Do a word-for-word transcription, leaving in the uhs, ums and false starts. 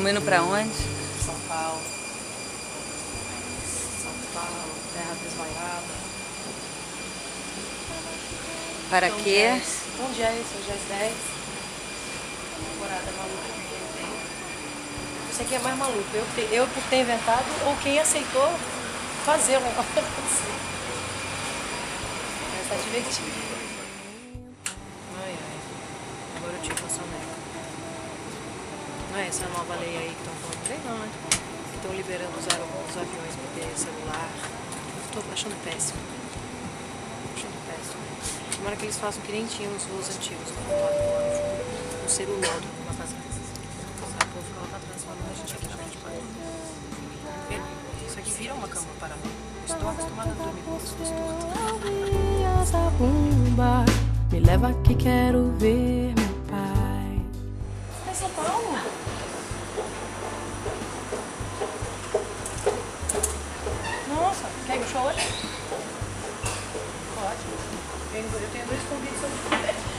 Estamos indo pra onde? São Paulo. São Paulo, terra desmaiada. Para Tom quê? Jazz. Tom Jazz, Tom Jazz dez. Temporada maluca que ele tem. Isso aqui é mais maluco. Eu, eu por ter inventado ou quem aceitou fazer o negócio acontecer. Mas tá divertido. Ai, ai. Agora eu tive uma soneca. Não é essa nova lei aí que estão falando? Lei não, né? Que estão liberando os, os aviões para ter celular. Estou achando péssimo. Achando péssimo. Tomara que eles façam que nem tinham os voos antigos no computador. Um celular numa casa dessas. O povo ficava pra trás falando a gente aqui na frente para isso aqui vira uma cama para mim. Estou acostumada a dormir com isso torto. Me leva que quero ver meu pai. Você tá em São Paulo? Nossa, quer ir no show hoje? Ótimo. Eu tenho dois convites hoje.